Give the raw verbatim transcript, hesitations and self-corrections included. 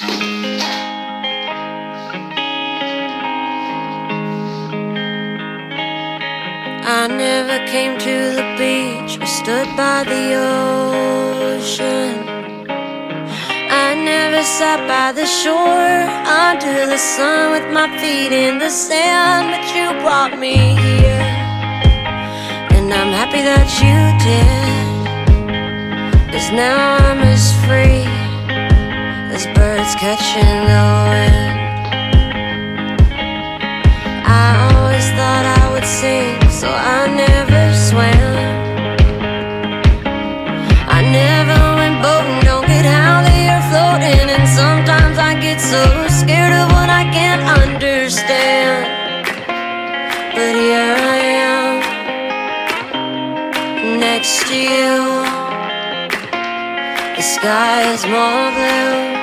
I never came to the beach or stood by the ocean. I never sat by the shore under the sun with my feet in the sand. But you brought me here, and I'm happy that you did, 'cause now I'm as free as birds catching the wind. I always thought I would sink, so I never swam. I never went boating, don't get how they are floating. And sometimes I get so scared of what I can't understand. But here I am, next to you. The sky is more blue,